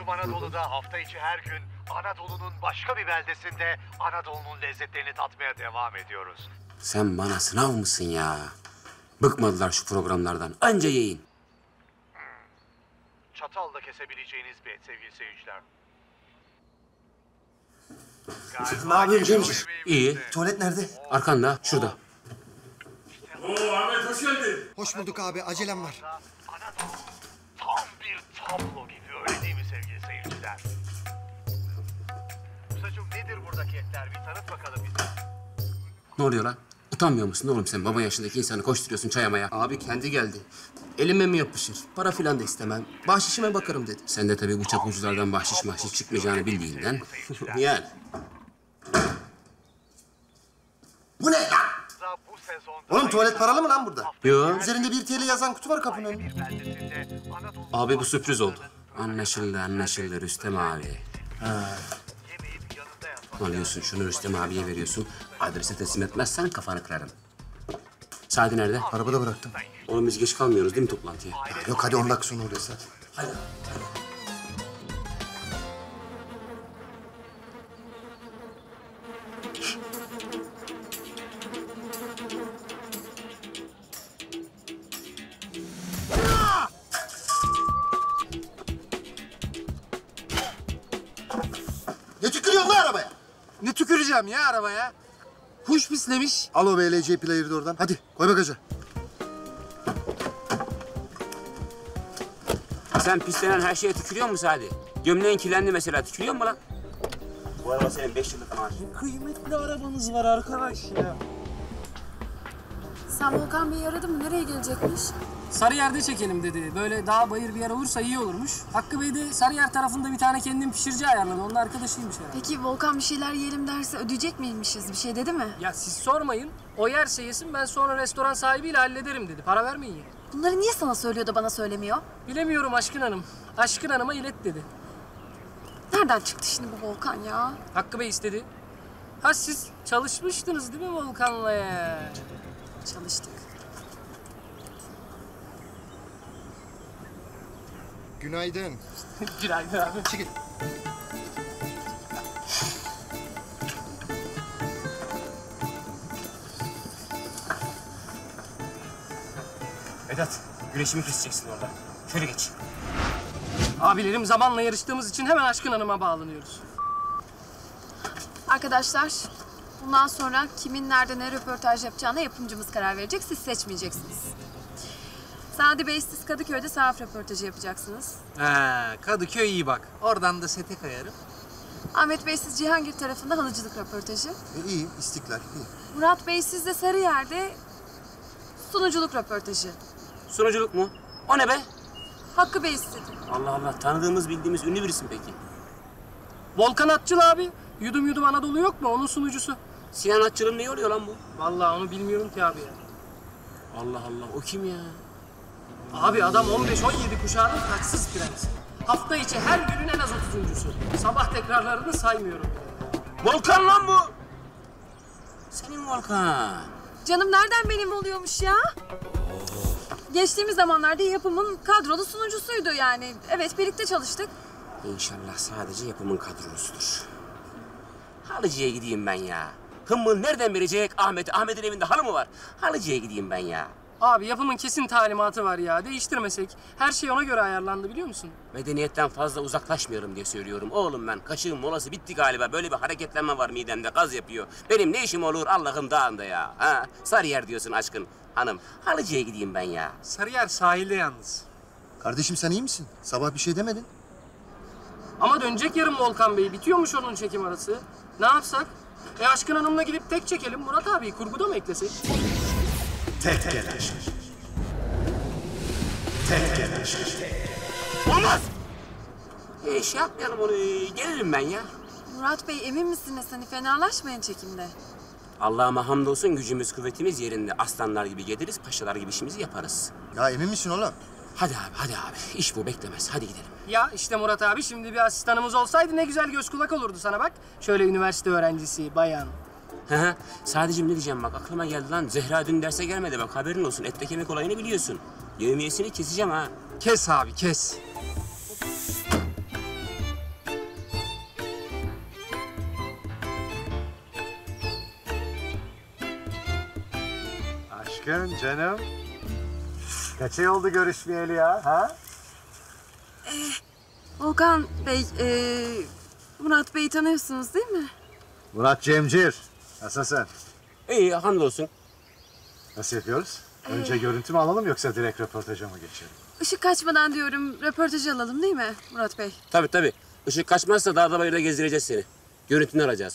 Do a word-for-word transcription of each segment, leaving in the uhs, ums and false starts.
Yudum Anadolu'da hafta içi her gün Anadolu'nun başka bir beldesinde Anadolu'nun lezzetlerini tatmaya devam ediyoruz. Sen bana sınav mısın ya? Bıkmadılar şu programlardan. Anca yiyin. Hmm. Çatalla kesebileceğiniz bir et sevgili seyirciler. Ne yapıyorsun Cemciğim? İyi. Tuvalet nerede? Arkanda, şurada. Oo Ahmet hoş geldin. Hoş bulduk abi, acelem var. Anadolu tam bir tablo gibi, öyle değil mi sevgili seyirciler? Ustacığım nedir buradaki etler? Bir tanıt bakalım bize. Ne oluyor lan? Utanmıyor musun oğlum sen? Baba yaşındaki insanı koşturuyorsun çayamaya. Abi kendi geldi. Elime mi yapışır? Para filan da istemem. Bahşişime bakarım dedi. Sen de tabii bu çapulculardan bahşiş mahşiş çıkmayacağını bildiğinden. Yani. Bu ne lan? Bu sezonda Oğlum tuvalet paralı mı lan burada? Yo. Üzerinde bir T L yazan kutu var kapının önünde. bir beldesinde Anadolu Abi bu sürpriz oldu. Anlaşıldı, anlaşıldı Rüstem abi. yemeyip yanında yatmak. Alıyorsun şunu Rüstem abiye veriyorsun. Adrese teslim etmezsen kafanı kırarım. Sadi nerede? Arabada bıraktım. Oğlum biz geç kalmıyoruz değil mi toplantıya? Yok hadi on dakika sonra oluyor zaten. Hadi. Ne tükürüyorsun lan arabaya? Ne tüküreceğim ya arabaya? Kuş pislemiş. Al o B L C player'ı da oradan. Hadi koy bagaja. Sen pislenen her şeye tükürüyor musun Sadi? Gömleğin kirlendi mesela, tükürüyor mu lan? Bu araba senin beş yıllık maaşın. Kıymetli arabanız var arkadaş ya. Sen Volkan Bey'i aradın mı? Nereye gelecekmiş? Sarıyer'de çekelim dedi. Böyle dağ bayır bir yer olursa iyi olurmuş. Hakkı Bey de Sarıyer tarafında bir tane kendin pişirici ayarladı. Onun arkadaşıymış yani. Peki Volkan bir şeyler yiyelim derse ödeyecek miymişiz? Bir şey dedi mi? Ya siz sormayın. O yerse yesin, ben sonra restoran sahibiyle hallederim dedi. Para vermeyin ya. Bunları niye sana söylüyor da bana söylemiyor? Bilemiyorum Aşkın Hanım. Aşkın Hanım'a ilet dedi. Nereden çıktı şimdi bu Volkan ya? Hakkı Bey istedi. Ha siz çalışmıştınız değil mi Volkan'la ya? Çalıştık. Günaydın. Günaydın abi. Çıkın. Vedat, güneşimi keseceksin orada. Şöyle geç. Abilerim zamanla yarıştığımız için hemen Aşkın Hanım'a bağlanıyoruz. Arkadaşlar, bundan sonra kimin nerede ne röportaj yapacağına yapımcımız karar verecek. Siz seçmeyeceksiniz. Sadi Bey, siz Kadıköy'de sahaf röportajı yapacaksınız. Ha, Kadıköy iyi bak. Oradan da sete kayarım. Ahmet Bey, siz Cihangir tarafında halıcılık röportajı. E, iyi, istiklal, iyi. Murat Bey, siz de Sarıyer'de sunuculuk röportajı. Sunuculuk mu? O ne be? Hakkı Bey istedi. Allah Allah, tanıdığımız bildiğimiz ünlü birisin peki. Volkan Atçıl abi. Yudum Yudum Anadolu yok mu? Onun sunucusu. Sinan Atçıl'ın ne oluyor lan bu? Vallahi onu bilmiyorum ki abi ya. Allah Allah, o kim ya? Abi adam on beş on yedi kuşağının taçsız prensi. Hafta içi her günün en az otuzuncusu. Sabah tekrarlarını saymıyorum. Volkan lan bu! Senin Volkan. Canım nereden benim oluyormuş ya? Geçtiğimiz zamanlarda yapımın kadrolu sunucusuydu yani. Evet, birlikte çalıştık. İnşallah sadece yapımın kadrosudur. Halıcıya gideyim ben ya. Hımmı nereden verecek Ahmet? Ahmet'in evinde halı mı var? Halıcıya gideyim ben ya. Abi yapımın kesin talimatı var ya. Değiştirmesek. Her şey ona göre ayarlandı biliyor musun? Medeniyetten fazla uzaklaşmıyorum diye söylüyorum. Oğlum ben kaşığın molası bitti galiba. Böyle bir hareketlenme var midemde. Gaz yapıyor. Benim ne işim olur Allah'ın dağında ya. Ha? Sarıyer diyorsun aşkın hanım. Halıcıya gideyim ben ya. Sarıyer sahilde yalnız. Kardeşim sen iyi misin? Sabah bir şey demedin. Ama dönecek yarın Volkan Bey. Bitiyormuş onun çekim arası. Ne yapsak? E Aşkın Hanım'la gidip tek çekelim. Murat abi kurguda mı eklesek? Tek geleş. Tek geleş. Olmaz! E, şey yapmayalım onu. Gelirim ben ya. Murat Bey, emin misiniz? Hani fenalaşmayın çekimde. Allah'ıma hamdolsun gücümüz kuvvetimiz yerinde. Aslanlar gibi geliriz, paşalar gibi işimizi yaparız. Ya emin misin oğlum? Hadi abi, hadi abi. İş bu, beklemez. Hadi gidelim. Ya işte Murat abi, şimdi bir asistanımız olsaydı ne güzel göz kulak olurdu sana bak. Şöyle üniversite öğrencisi, bayan. Hı hı. Sadece ne diyeceğim bak, aklıma geldi lan. Zehra dün derse gelmedi bak, haberin olsun. Ette kemik olayını biliyorsun. Yevmiyesini keseceğim ha. Kes abi kes. aşkın canım. Kaç ay oldu görüşmeyeli ya, ha? Volkan Bey, e, Murat Bey'i tanıyorsunuz değil mi? Murat Cemcir. Nasılsın? İyi, hamdolsun. Nasıl yapıyoruz? Önce görüntü mü alalım yoksa direkt röportaja mı geçelim? Işık kaçmadan diyorum, röportajı alalım değil mi Murat Bey? Tabii tabii. Işık kaçmazsa dağda bayırda gezdireceğiz seni. Görüntünü alacağız.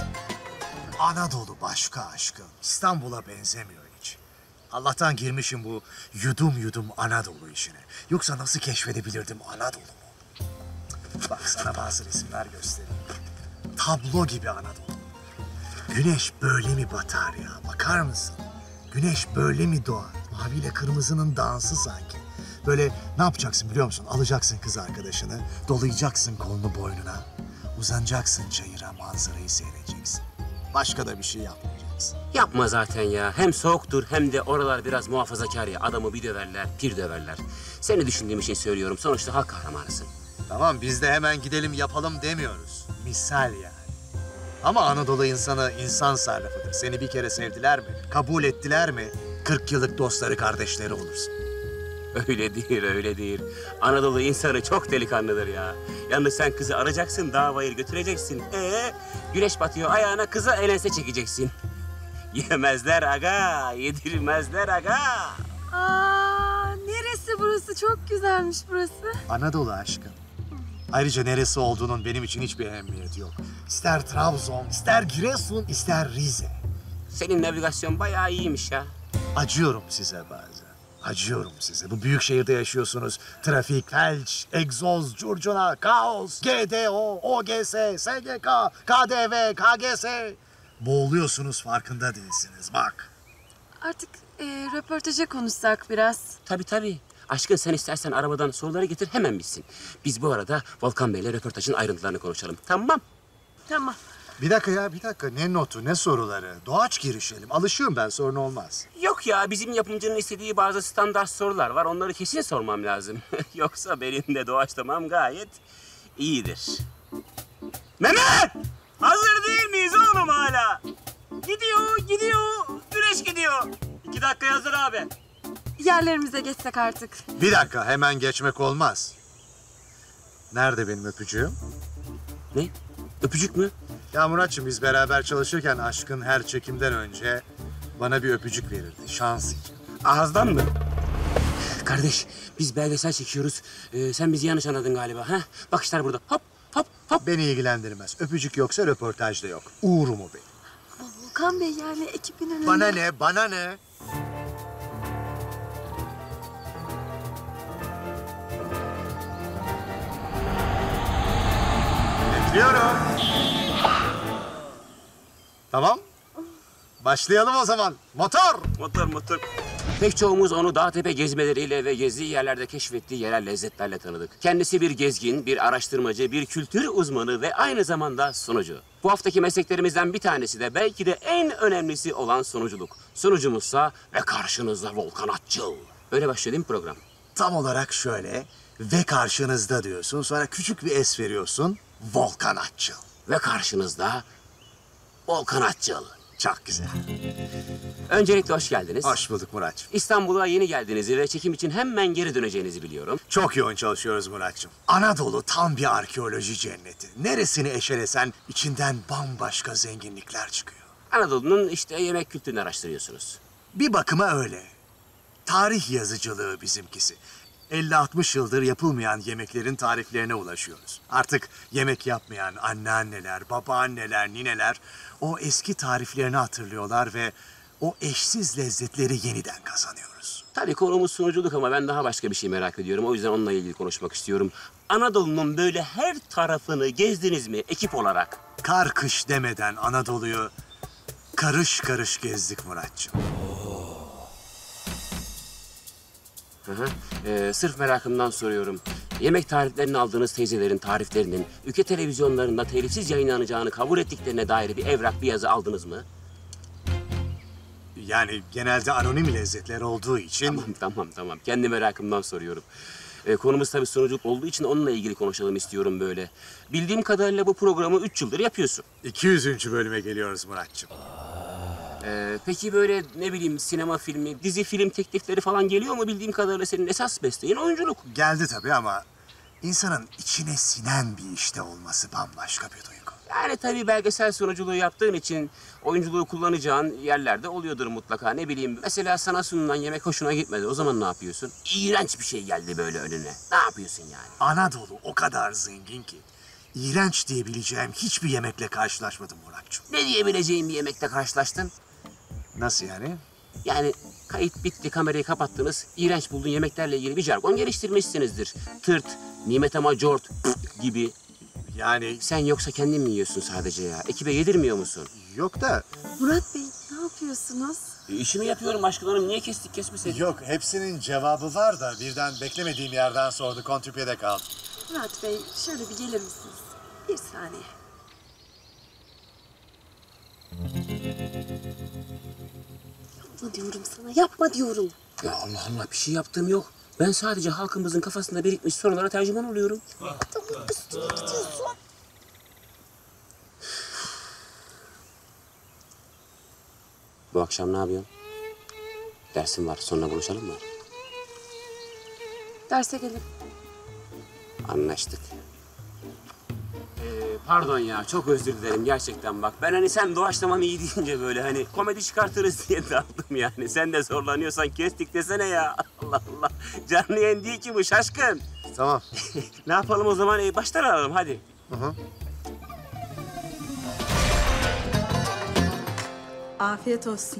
Anadolu başka aşkım. İstanbul'a benzemiyor hiç. Allah'tan girmişim bu yudum yudum Anadolu işine. Yoksa nasıl keşfedebilirdim Anadolu'mu? Bak sana bazı resimler göstereyim. Tablo gibi Anadolu. Güneş böyle mi batar ya? Bakar mısın? Güneş böyle mi doğar? Maviyle kırmızının dansı sanki. Böyle ne yapacaksın biliyor musun? Alacaksın kız arkadaşını, dolayacaksın kolunu boynuna. Uzanacaksın çayıra, manzarayı seyredeceksin. Başka da bir şey yapmayacaksın. Yapma zaten ya. Hem soğuktur hem de oralar biraz muhafazakar ya. Adamı bir döverler, pir döverler. Seni düşündüğüm için söylüyorum. Sonuçta halk kahramanısın. Tamam biz de hemen gidelim yapalım demiyoruz. Misal yani. Ama Anadolu insanı insan sarrafıdır. Seni bir kere sevdiler mi? Kabul ettiler mi? kırk yıllık dostları kardeşleri olursun. Öyle değil, öyle değil. Anadolu insanı çok delikanlıdır ya. Yalnız sen kızı arayacaksın, dağ bayır götüreceksin. Ee, güneş batıyor ayağına, kıza elense çekeceksin. Yemezler aga, yedirmezler aga. Aa, neresi burası? Çok güzelmiş burası. Anadolu aşkım. Ayrıca neresi olduğunun benim için hiçbir ehemmiyeti yok. İster Trabzon, ister Giresun, ister Rize. Senin navigasyon bayağı iyiymiş ya. Acıyorum size bazen. Acıyorum size. Bu büyük şehirde yaşıyorsunuz. Trafik, felç, egzoz, curcuna, kaos, G D O, O G S, S G K, K D V, K G S. Boğuluyorsunuz farkında değilsiniz bak. Artık e, röportaja konuşsak biraz. Tabii tabii. Aşkın sen istersen arabadan soruları getir hemen bitsin. Biz bu arada Volkan Bey'le röportajın ayrıntılarını konuşalım. Tamam. Tamam. Bir dakika ya bir dakika. Ne notu ne soruları. Doğaç girişelim. Alışığım ben sorun olmaz. Yok ya bizim yapımcının istediği bazı standart sorular var. Onları kesin sormam lazım. Yoksa benim de doğaçlamam gayet iyidir. Mehmet! Hazır değil miyiz oğlum hala? Gidiyor, gidiyor. Güneş gidiyor. İki dakika hazır abi. Yerlerimize geçsek artık. Bir dakika hemen geçmek olmaz. Nerede benim öpücüğüm? Ne? Öpücük mü? Ya Muratçım biz beraber çalışırken aşkın her çekimden önce bana bir öpücük verirdi. Şans için. Ağızdan mı? Kardeş biz belgesel çekiyoruz. Ee, sen bizi yanlış anladın galiba. Ha? Bakışlar burada. Hop hop hop. Beni ilgilendirmez. Öpücük yoksa röportaj da yok. Uğurum o benim. Ama Volkan Bey yani ekibin önünde. Bana ne? Bana ne? Bekliyorum. Tamam. Başlayalım o zaman. Motor. Motor motor. Pek çoğumuz onu dağ tepe gezmeleriyle ve gezdiği yerlerde keşfettiği yerel lezzetlerle tanıdık. Kendisi bir gezgin, bir araştırmacı, bir kültür uzmanı ve aynı zamanda sunucu. Bu haftaki mesleklerimizden bir tanesi de belki de en önemlisi olan sunuculuk. Sunucumuzsa ve karşınızda Volkan Atçıl. Öyle başlıyor değil mi program? Tam olarak şöyle. Ve karşınızda diyorsun. Sonra küçük bir es veriyorsun. Volkan Atçıl. Ve karşınızda Volkan Atçıl. Çok güzel. Öncelikle hoş geldiniz. Hoş bulduk Muratçım. İstanbul'a yeni geldiğinizi ve çekim için hemen geri döneceğinizi biliyorum. Çok yoğun çalışıyoruz Muratçım. Anadolu tam bir arkeoloji cenneti. Neresini eşelesen içinden bambaşka zenginlikler çıkıyor. Anadolu'nun işte yemek kültürünü araştırıyorsunuz. Bir bakıma öyle. Tarih yazıcılığı bizimkisi. elli altmış yıldır yapılmayan yemeklerin tariflerine ulaşıyoruz. Artık yemek yapmayan anneanneler, babaanneler, nineler o eski tariflerini hatırlıyorlar ve o eşsiz lezzetleri yeniden kazanıyoruz. Tabii konumuz sunuculuk ama ben daha başka bir şey merak ediyorum. O yüzden onunla ilgili konuşmak istiyorum. Anadolu'nun böyle her tarafını gezdiniz mi ekip olarak? Kar kış demeden Anadolu'yu karış karış gezdik Muratçım. Hı hı. Ee, sırf merakımdan soruyorum. Yemek tariflerini aldığınız teyzelerin tariflerinin ülke televizyonlarında telifsiz yayınlanacağını kabul ettiklerine dair bir evrak, bir yazı aldınız mı? Yani genelde anonim lezzetler olduğu için... Tamam, tamam, tamam. Kendi merakımdan soruyorum. Ee, konumuz tabii sunuculuk olduğu için onunla ilgili konuşalım istiyorum böyle. Bildiğim kadarıyla bu programı üç yıldır yapıyorsun. iki yüzüncü bölüme geliyoruz Muratçım. Ee, peki böyle ne bileyim sinema filmi, dizi film teklifleri falan geliyor mu? Bildiğim kadarıyla senin esas mesleğin oyunculuk. Geldi tabii ama insanın içine sinen bir işte olması bambaşka bir duygu. Yani tabii belgesel sunuculuğu yaptığın için oyunculuğu kullanacağın yerlerde oluyordur mutlaka. Ne bileyim mesela sana sunulan yemek hoşuna gitmedi. O zaman ne yapıyorsun? İğrenç bir şey geldi böyle önüne. Ne yapıyorsun yani? Anadolu o kadar zengin ki iğrenç diyebileceğim hiçbir yemekle karşılaşmadım Muratçım. Ne diyebileceğin bir yemekle karşılaştın? Nasıl yani? Yani kayıt bitti, kamerayı kapattınız. İğrenç bulduğun yemeklerle ilgili bir jargon geliştirmişsinizdir. Tırt, nimet ama cort gibi. Yani Sen yoksa kendin mi yiyorsun sadece ya? Ekibe yedirmiyor musun? yok da Murat Bey ne yapıyorsunuz? E, işimi yapıyorum aşkın hanım. Niye kestik kesmeseydin? yok hepsinin cevabı var da birden beklemediğim yerden sordu kontüpyede kaldı. Murat Bey şöyle bir gelir misiniz? Bir saniye. Yapma diyorum sana, yapma diyorum. Ya Allah Allah bir şey yaptığım yok. Ben sadece halkımızın kafasında birikmiş sorulara tercüman oluyorum. Adamın üstüne gidiyorsun. Bu akşam ne yapıyorsun? Dersim var. Sonra buluşalım mı? Derse gelin. Anlaştık. Ee, pardon ya. Çok özür dilerim gerçekten bak. Ben hani sen doğaçlamam iyi deyince böyle hani komedi çıkartırız diye daldım yani. Sen de zorlanıyorsan kestik desene ya. Allah Allah. Canlı yayın değil ki bu şaşkın. Tamam. Ne yapalım o zaman? Ee, baştan alalım hadi. Hı hı. Afiyet olsun.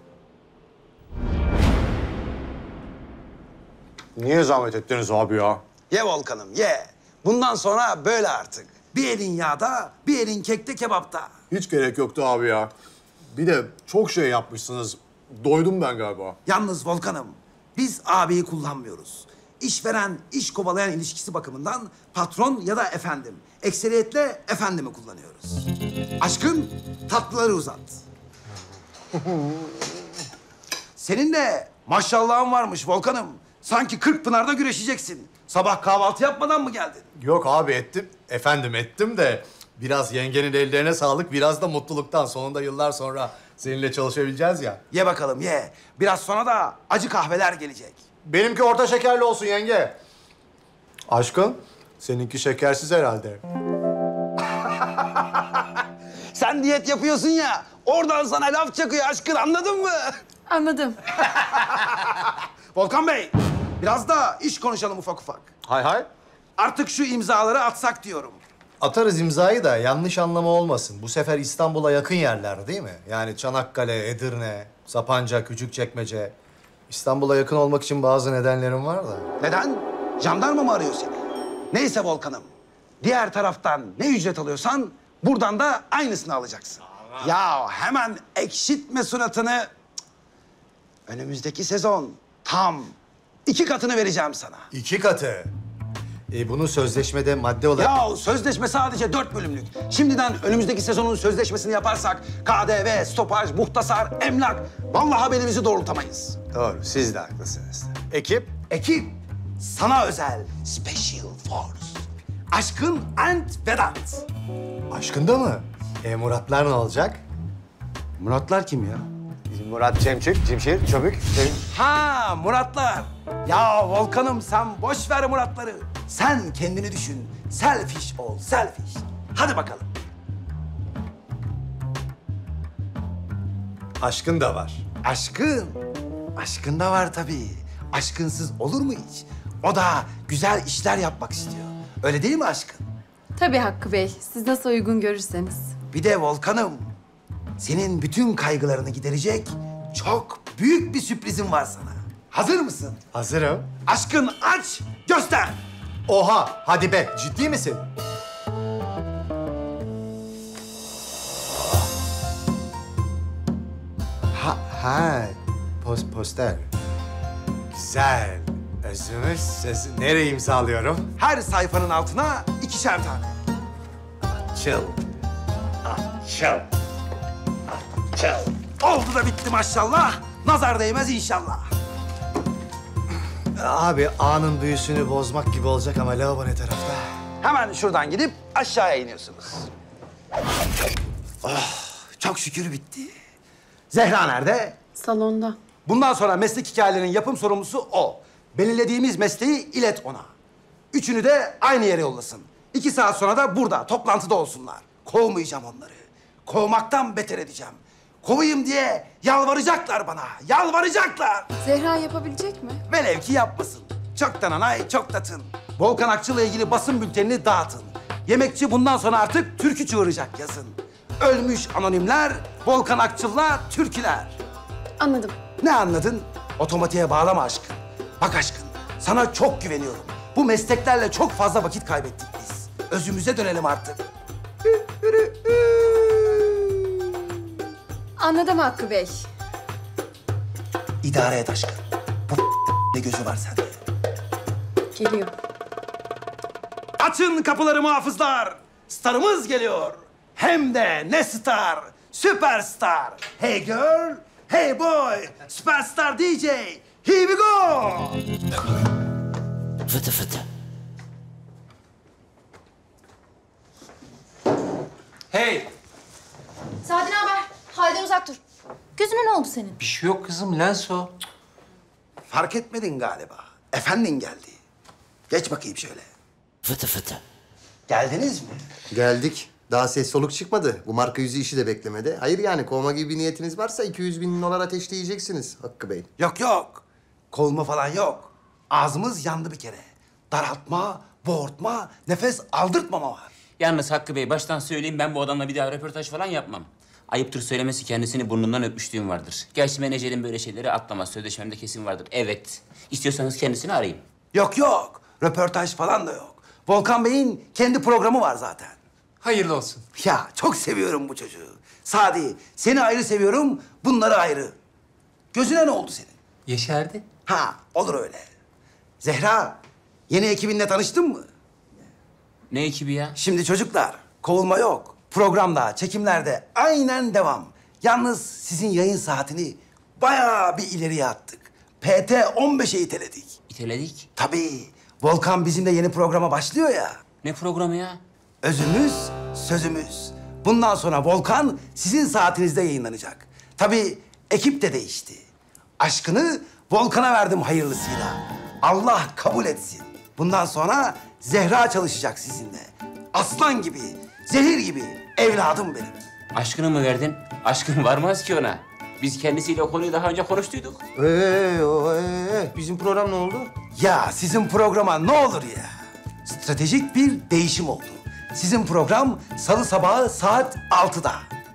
Niye zahmet ettiniz abi ya? Ye Volkan'ım ye. Bundan sonra böyle artık. Bir elin yağda, bir elin kekte kebapta. Hiç gerek yoktu abi ya. Bir de çok şey yapmışsınız. Doydum ben galiba. Yalnız Volkan'ım, biz abiyi kullanmıyoruz. İşveren, iş kovalayan ilişkisi bakımından patron ya da efendim. Ekseriyetle efendimi kullanıyoruz. Aşkın tatlıları uzat. Senin de maşallahın varmış Volkan'ım. Sanki kırk pınarda güreşeceksin. Sabah kahvaltı yapmadan mı geldin? Yok abi ettim. Efendim ettim de biraz yengenin ellerine sağlık, biraz da mutluluktan. Sonunda yıllar sonra seninle çalışabileceğiz ya. Ye bakalım ye. Biraz sonra da acı kahveler gelecek. Benimki orta şekerli olsun yenge. Aşkın, seninki şekersiz herhalde. Sen diyet yapıyorsun ya, oradan sana laf çakıyor aşkın, anladın mı? Anladım. Volkan Bey, biraz da iş konuşalım ufak ufak. Hay hay. Artık şu imzaları atsak diyorum. Atarız imzayı da yanlış anlama olmasın. Bu sefer İstanbul'a yakın yerler değil mi? Yani Çanakkale, Edirne, Sapanca, Küçükçekmece. İstanbul'a yakın olmak için bazı nedenlerim var da. Neden? Jandarma mı arıyor seni? Neyse Volkan'ım, diğer taraftan ne ücret alıyorsan buradan da aynısını alacaksın. Ya hemen ekşitme suratını. Cık. Önümüzdeki sezon tam iki katını vereceğim sana. İki katı. E, bunu sözleşmede madde olarak... Ya sözleşme sadece dört bölümlük. Şimdiden önümüzdeki sezonun sözleşmesini yaparsak K D V, stopaj, muhtasar, emlak... Vallahi belimizi doğrultamayız. Doğru, siz de haklısınız. Ekip? Ekip, sana özel Special Force. Aşkın and Vedat. Aşkında mı? E, Muratlar ne olacak? Muratlar kim ya? Murat Cemçik, Cimşir, Çömük. Ha Muratlar. Ya Volkan'ım sen boş ver Muratları. Sen kendini düşün. Selfish ol, selfish. Hadi bakalım. Aşkın da var. Aşkın. Aşkın da var tabii. Aşkınsız olur mu hiç? O da güzel işler yapmak istiyor. Öyle değil mi aşkın? Tabii Hakkı Bey. Siz nasıl uygun görürseniz. Bir de Volkan'ım. Senin bütün kaygılarını giderecek çok büyük bir sürprizim var sana. Hazır mısın? Hazırım. Aşkın aç, göster. Oha, hadi be, ciddi misin? Ha, ha, post poster. Güzel. Özümüz sözü nereye imzalıyorum? Her sayfanın altına ikişer tane. Chill. Çal. Çal. Oldu da bitti maşallah. Nazar değmez inşallah. Abi anın büyüsünü bozmak gibi olacak ama lavabo ne tarafta? Hemen şuradan gidip aşağıya iniyorsunuz. Oh, çok şükür bitti. Zehra nerede? Salonda. Bundan sonra meslek hikayelerinin yapım sorumlusu o. Belirlediğimiz mesleği ilet ona. Üçünü de aynı yere yollasın. İki saat sonra da burada, toplantıda olsunlar. Kovmayacağım onları. Kovmaktan beter edeceğim. Kovayım diye yalvaracaklar bana, yalvaracaklar. Zehra yapabilecek mi? Velev ki yapmasın. Çoktan anay, çok tatın. Volkan Akçıl'la ilgili basın bültenini dağıtın. Yemekçi bundan sonra artık türkü çığıracak yazın. Ölmüş anonimler, Volkan Akçıl'la türküler. Anladım. Ne anladın? Otomatiğe bağlama aşkın. Bak aşkın, sana çok güveniyorum. Bu mesleklerle çok fazla vakit kaybettik biz. Özümüze dönelim artık. Anladım Hakkı Bey. İdare et aşkın. Bu ne gözü var sende. Geliyor. Açın kapıları muhafızlar. Starımız geliyor. Hem de ne star? Süperstar. Hey girl, hey boy. Süperstar D J. Here we go. Fıtı fıtı. Hey! Sadi ne haber? Halden uzak dur. Gözüne ne oldu senin? Bir şey yok kızım, lens o. Fark etmedin galiba. Efendin geldi. Geç bakayım şöyle. Fıtı fıtı. Geldiniz mi? Geldik. Daha ses soluk çıkmadı. Bu marka yüzü işi de beklemedi. Hayır yani kovma gibi bir niyetiniz varsa iki yüz bin dolar ateşleyeceksiniz Hakkı Bey. Yok yok. Kovulma falan yok. Ağzımız yandı bir kere. Daraltma, boğurtma, nefes aldırtmama var. Yalnız Hakkı Bey baştan söyleyeyim ben bu adamla bir daha röportaj falan yapmam. Ayıptır söylemesi kendisini burnundan öpmüşlüğüm vardır. Gerçi menajerin böyle şeyleri atlamaz. Sözleşmemde kesin vardır. Evet. İstiyorsanız kendisini arayayım. Yok yok. Röportaj falan da yok. Volkan Bey'in kendi programı var zaten. Hayırlı olsun. Ya çok seviyorum bu çocuğu. Sadi, seni ayrı seviyorum, bunları ayrı. Gözüne ne oldu senin? Yeşerdi. Ha, olur öyle. Zehra, yeni ekibinle tanıştın mı? Ne ekibi ya? Şimdi çocuklar, kovulma yok. Programda, çekimlerde aynen devam. Yalnız sizin yayın saatini bayağı bir ileriye attık. P T on beşe iteledik. İteledik. Tabii, Volkan bizimle yeni programa başlıyor ya. Ne programı ya? Özümüz, sözümüz. Bundan sonra Volkan sizin saatinizde yayınlanacak. Tabii ekip de değişti. Aşkını Volkan'a verdim hayırlısıyla. Allah kabul etsin. Bundan sonra Zehra çalışacak sizinle. Aslan gibi, zehir gibi evladım benim. Aşkını mı verdin? Aşkın varmaz ki ona. Biz kendisiyle o konuyu daha önce konuştuyduk. Ee, o, ee, bizim program ne oldu? Ya sizin programa ne olur ya. Stratejik bir değişim oldu. Sizin program salı sabahı saat altıda.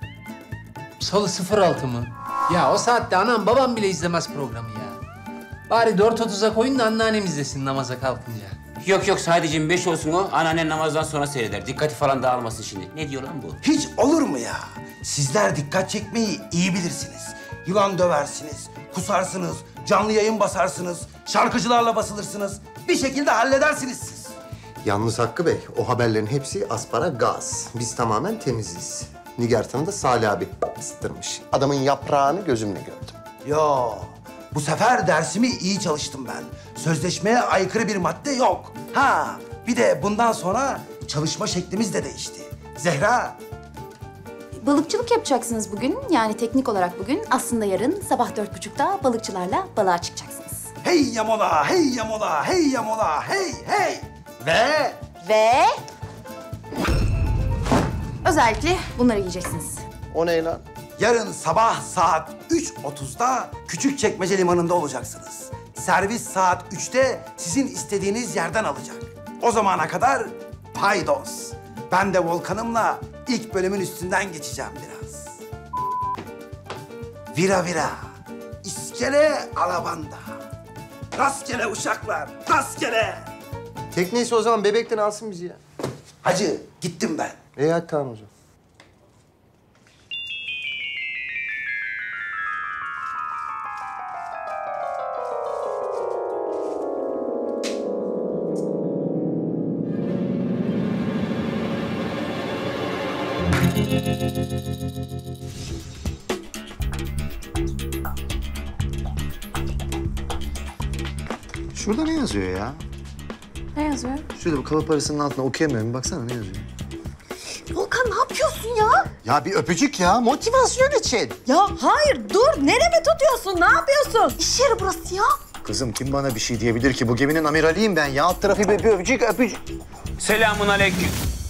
Salı sıfır altı mı? Ya o saatte anam babam bile izlemez programı ya. Bari dört otuza koyun da anneannem izlesin namaza kalkınca. Yok yok sadece beş olsun o. Anneannen namazdan sonra seyreder. Dikkati falan dağılmasın şimdi. Ne diyor lan bu? Hiç olur mu ya? Sizler dikkat çekmeyi iyi bilirsiniz. Yılan döversiniz, kusarsınız, canlı yayın basarsınız, şarkıcılarla basılırsınız. Bir şekilde halledersiniz siz. Yalnız Hakkı Bey, o haberlerin hepsi aspara gaz. Biz tamamen temiziz. Nigartan'ı da Salih abi ısıtırmış. Adamın yaprağını gözümle gördüm. Yo, bu sefer dersimi iyi çalıştım ben. Sözleşmeye aykırı bir madde yok. Ha, bir de bundan sonra çalışma şeklimiz de değişti. Zehra, Balıkçılık yapacaksınız bugün. Yani teknik olarak bugün. Aslında yarın sabah dört buçukta balıkçılarla balığa çıkacaksınız. hey yamola, hey yamola, hey yamola, hey hey. Ve Ve... Özellikle bunları giyeceksiniz. O ne lan? yarın sabah saat üç otuzda Küçükçekmece Limanı'nda olacaksınız. Servis saat üçte sizin istediğiniz yerden alacak. O zamana kadar paydos. Ben de Volkan'ımla ilk bölümün üstünden geçeceğim biraz. Vira vira, iskele alabanda. Rastgele uşaklar, rastgele. Tekneyse o zaman bebekten alsın bizi ya. Hacı, gittim ben. İyi hadi tamam o zaman. Şurada ne yazıyor ya? Ne yazıyor? Şurada bu kalıp arasının altına okuyamıyorum. Baksana ne yazıyor? Volkan ne yapıyorsun? yapıyorsun ya? Ya bir öpücük ya, motivasyon için. Ya hayır dur. Nereme tutuyorsun? Ne yapıyorsun? İş yeri burası ya. Kızım kim bana bir şey diyebilir ki? Bu geminin amiraliyim ben ya. Alt tarafı bir, bir öpücük, öpücük. Selamun aleyküm.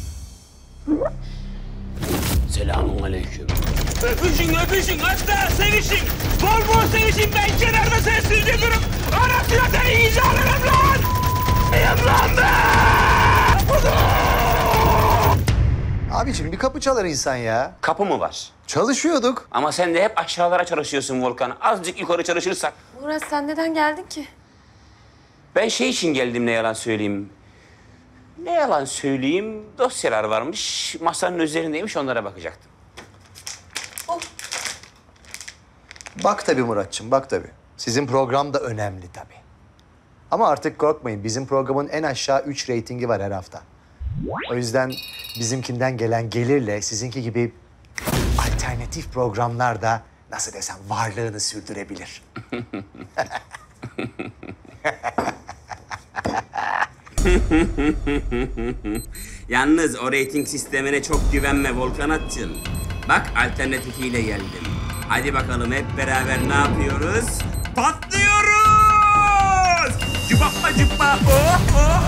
Selamun aleyküm. Öpüşün öpüşün hatta sevişin. Bol bol sevişin ben kenarda sessizce durup anasıyla seni iyice alırım lan. Yiyim lan ben. Abiciğim bir kapı çalar insan ya. Kapı mı var? Çalışıyorduk. Ama sen de hep aşağılara çalışıyorsun Volkan. Azıcık yukarı çalışırsak. Murat sen neden geldin ki? Ben şey için geldim ne yalan söyleyeyim. Ne yalan söyleyeyim, dosyalar varmış, masanın üzerindeymiş, onlara bakacaktım. Bak tabii Muratçım, bak tabii. Sizin program da önemli tabii. Ama artık korkmayın, bizim programın en aşağı üç reytingi var her hafta. O yüzden bizimkinden gelen gelirle sizinki gibi alternatif programlar da nasıl desem varlığını sürdürebilir. Yalnız o reyting sistemine çok güvenme Volkanatçım. Bak alternatifiyle geldim. Hadi bakalım hep beraber ne yapıyoruz? Patlıyoruz! Cıbapma cıbba oh oh!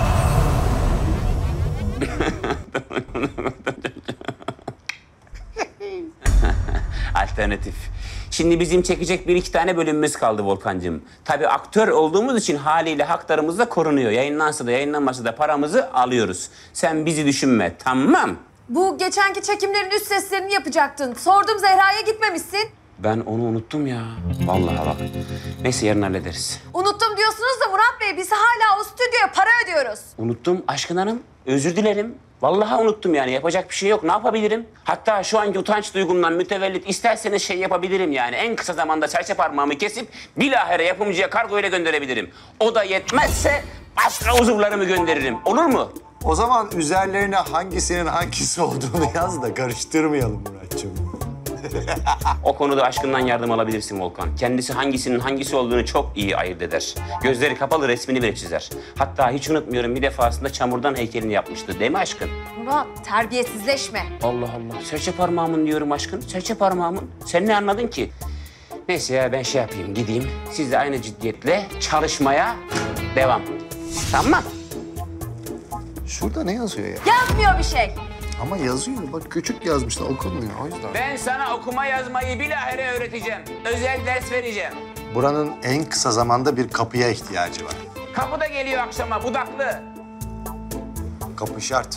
Alternatif. Şimdi bizim çekecek bir iki tane bölümümüz kaldı Volkancığım. Tabii aktör olduğumuz için haliyle haklarımız da korunuyor. Yayınlansa da yayınlanmasa da paramızı alıyoruz. Sen bizi düşünme, tamam? Bu geçenki çekimlerin üst seslerini yapacaktın. Sordum Zehra'ya gitmemişsin. Ben onu unuttum ya. Vallahi bak. Neyse yarın hallederiz. Unuttum diyorsunuz da Murat Bey biz hala o stüdyoya para ödüyoruz. Unuttum Aşkın Hanım. Özür dilerim. Vallahi unuttum yani. Yapacak bir şey yok. Ne yapabilirim? Hatta şu anki utanç duygumdan mütevellit isterseniz şey yapabilirim yani. En kısa zamanda serçe parmağımı kesip bilahare yapımcıya kargo ile gönderebilirim. O da yetmezse başka uzuvlarımı gönderirim. Olur mu? O zaman üzerlerine hangisinin hangisi olduğunu yaz da karıştırmayalım Muratçım. O konuda Aşkın'dan yardım alabilirsin Volkan. Kendisi hangisinin hangisi olduğunu çok iyi ayırt eder. Gözleri kapalı resmini bile çizer. Hatta hiç unutmuyorum bir defasında çamurdan heykelini yapmıştı. Değil mi Aşkın? Murat terbiyesizleşme. Allah Allah. Serçe parmağımın diyorum Aşkın. Serçe parmağımın. Sen ne anladın ki? Neyse ya ben şey yapayım gideyim. Siz de aynı ciddiyetle çalışmaya devam. Tamam. Şurada ne yazıyor ya? Yazmıyor bir şey. Ama yazıyor. Bak küçük yazmışlar okunmuyor o yüzden. Ben sana okuma yazmayı bilahare öğreteceğim. Özel ders vereceğim. Buranın en kısa zamanda bir kapıya ihtiyacı var. Kapı da geliyor akşama budaklı. Kapı şart.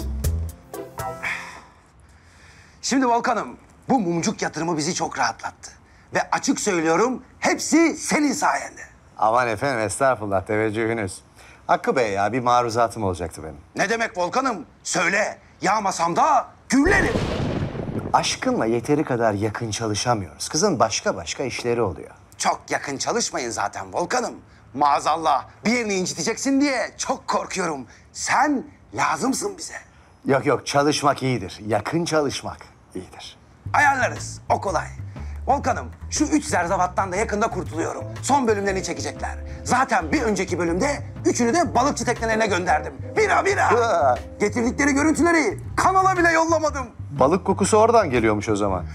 Şimdi Volkan'ım, bu mumcuk yatırımı bizi çok rahatlattı. Ve açık söylüyorum, hepsi senin sayende. Aman efendim estağfurullah teveccühünüz. Hakkı Bey ya bir maruzatım olacaktı benim. Ne demek Volkan'ım? Söyle, yağmasam da güllerim. Aşkınla yeteri kadar yakın çalışamıyoruz. Kızın başka başka işleri oluyor. Çok yakın çalışmayın zaten Volkan'ım. Maazallah bir yerini inciteceksin diye çok korkuyorum. Sen lazımsın bize. Yok yok çalışmak iyidir. Yakın çalışmak iyidir. Ayarlarız, o kolay. Volkan'ım, şu üç zerzavattan da yakında kurtuluyorum. Son bölümlerini çekecekler. Zaten bir önceki bölümde üçünü de balıkçı teknelerine gönderdim. Bira bira! Getirdikleri görüntüleri kanala bile yollamadım. Balık kokusu oradan geliyormuş o zaman.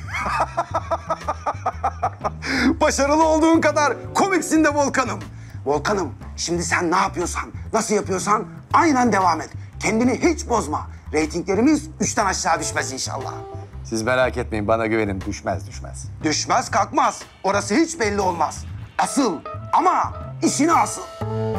Başarılı olduğun kadar komiksin de Volkan'ım. Volkan'ım, şimdi sen ne yapıyorsan, nasıl yapıyorsan aynen devam et. Kendini hiç bozma. Reytinglerimiz üçten aşağı düşmez inşallah. Siz merak etmeyin bana güvenin düşmez düşmez. Düşmez kalkmaz. Orası hiç belli olmaz. Asıl ama işine asıl.